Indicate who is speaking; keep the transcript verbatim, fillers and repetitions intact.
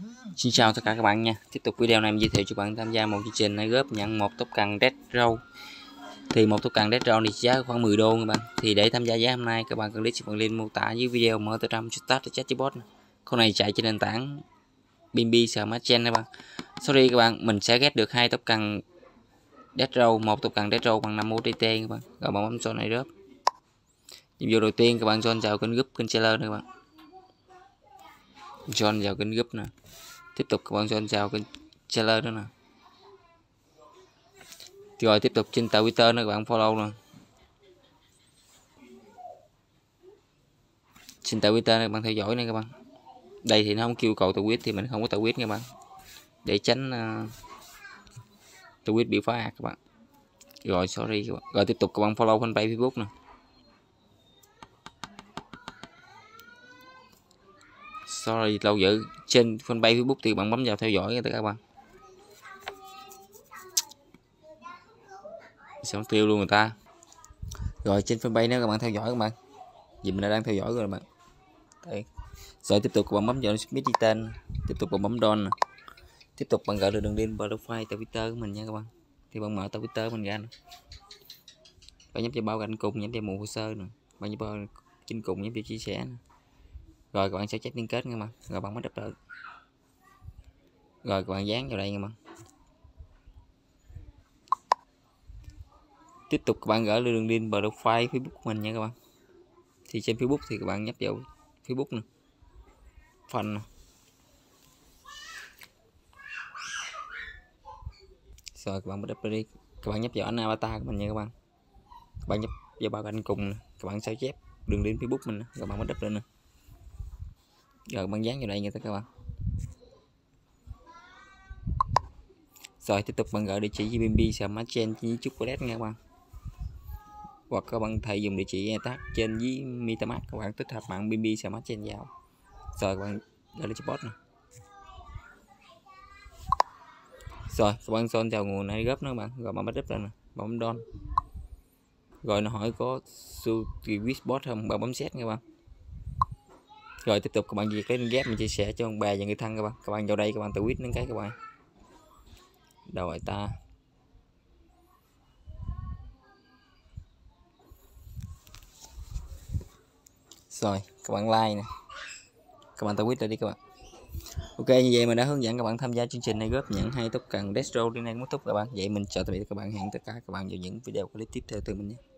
Speaker 1: Xin chào tất cả các bạn nha. Tiếp tục video này mình giới thiệu cho bạn tham gia một chương trình này góp nhận một tóc cần Red Rose. Thì một tóc cần Red Rose thì giá khoảng mười đô các bạn. Thì để tham gia giá hôm nay các bạn cần click vào link mô tả dưới video, mở từ trăm start để chatbot. Con này chạy trên nền tảng Bimbi Smart Chain các bạn. Sorry các bạn, mình sẽ ghét được hai tóc cần Red Rose, một tóc cần Red Rose bằng năm ô tê tê các bạn. Rồi bạn bấm số này rớp. Nhiệm vụ đầu tiên các bạn join vào kênh group kênh seller nữa các bạn. Join vào kênh group nè. Tiếp tục các bạn join vào kênh seller đó nè. Rồi tiếp tục trên Twitter nữa các bạn follow nè. Trên Twitter các bạn theo dõi này các bạn. Đây thì nó không kêu cầu tweet thì mình không có tweet các bạn. Để tránh uh, tweet bị phá hạt các bạn. Rồi sorry các bạn. Rồi tiếp tục các bạn follow fanpage Facebook nè. Sorry lâu dữ. Trên fanpage Facebook thì bạn bấm vào theo dõi các bạn. Xong tiêu luôn người ta. Rồi trên fanpage nữa các bạn theo dõi các bạn. Vì mình đang theo dõi rồi các bạn. Đấy. Rồi tiếp tục các bạn bấm vào submit tên, tiếp tục bạn bấm don, tiếp tục bạn gọi được đường link profile Twitter của mình nha các bạn. Thì bạn mở Twitter của mình ra, bạn nhấp vào bao cạnh cùng, nhấp vào mục hồ sơ nè, bạn nhấp vào trên cùng, nhấp vào chia sẻ nè. Rồi các bạn sẽ check liên kết nha các bạn. Rồi bạn mới đập được. Rồi các bạn dán vào đây nha các bạn. Tiếp tục các bạn gửi đường link profile Facebook của mình nha các bạn. Thì trên Facebook thì các bạn nhấp vào Facebook nè, phần nè. Rồi các bạn bắt đầu đi, các bạn nhấp vào ảnh avatar của mình nha các bạn. Các bạn nhấp vào bao cạnh cùng nè, các bạn sao chép đường link Facebook mình nè, rồi bạn bắt đầu lên nè. Rồi các bạn dán vào đây nha các bạn. Rồi tiếp tục bạn gửi địa chỉ Bimbi Smart Chain với chút wallet nha các bạn. Hoặc các bạn thầy dùng địa chỉ etag trên với MetaMask, các bạn tích hợp mạng Bimbi Smart Chain vào. Rồi các bạn gửi lên chatbot nè. Rồi các bạn son chào nguồn này gấp nữa các bạn. Rồi bạn bắt đếp lên nè, bấm don. Rồi nó hỏi có Sukiwis bot không, bạn bấm set nha các bạn. Rồi tiếp tục các bạn việc lên ghép mình chia sẻ cho ông bà và người thân các bạn. Các bạn vào đây các bạn tự quyết đến cái các bạn. Rồi ta. Rồi các bạn like nè. Các bạn tự quyết lại đi các bạn. Ok, như vậy mình đã hướng dẫn các bạn tham gia chương trình này góp nhận hai tóc cần Red Rose đi này muốn thúc các bạn. Vậy mình chào tạm biệt các bạn, hẹn tất cả các bạn vào những video clip tiếp theo từ mình nhé.